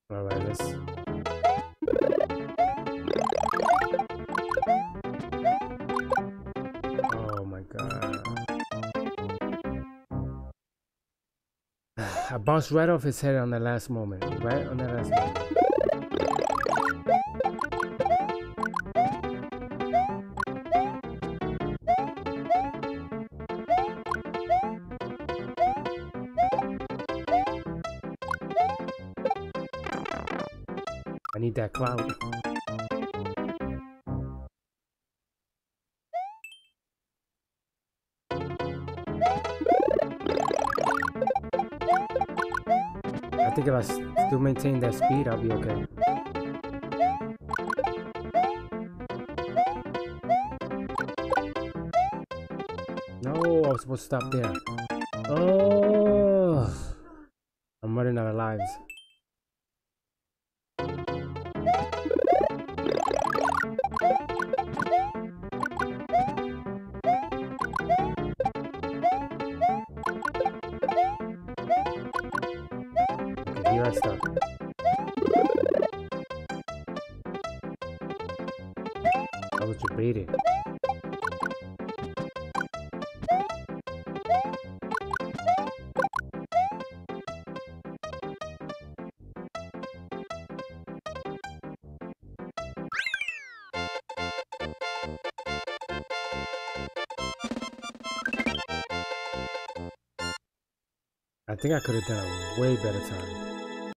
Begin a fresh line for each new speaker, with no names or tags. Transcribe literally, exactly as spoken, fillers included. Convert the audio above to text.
Alright, let's... Oh my god. I bounced right off his head on the last moment. Right on the last moment. I need that cloud. I think if I still maintain that speed, I'll be okay. No, I was supposed to stop there. Oh, I'm running out of lives. Okay, here I stop. I was debating. I think I could have done a way better time.